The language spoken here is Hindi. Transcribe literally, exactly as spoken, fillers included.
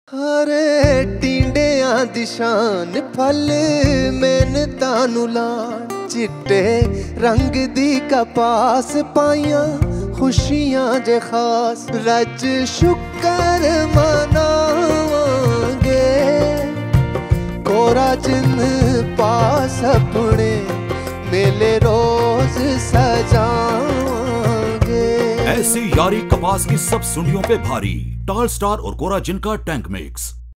हरे टींडियां दी शान फल मेहनतां नू लाण, चिट्टे रंग दी कपास पाइयां खुशियां जे खास। रज शुक्र मनावांगे कोरा जिन पास अपने मेले रोज सजावांगे। ऐसी यारी कपास की सब सुंडियों पे भारी। टाल स्टार और कोरा जिन का टैंक मिक्स।